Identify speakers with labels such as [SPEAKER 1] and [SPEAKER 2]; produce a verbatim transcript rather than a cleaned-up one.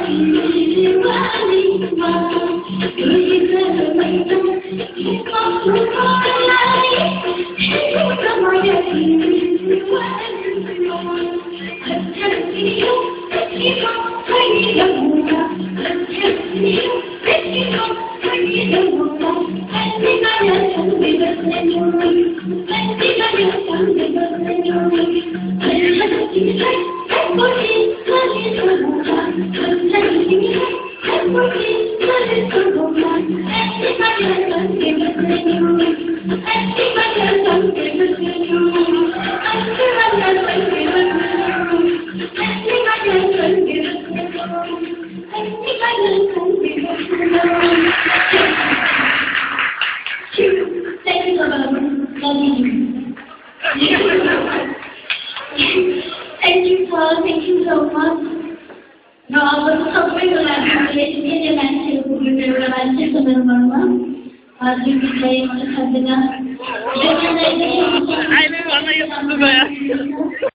[SPEAKER 1] Thank you, Paul. Thank you so much. No, I was hoping that I would be able to do it sebenarnya. Lagi saya masih dengar. Dengan ini,
[SPEAKER 2] Ini mana yang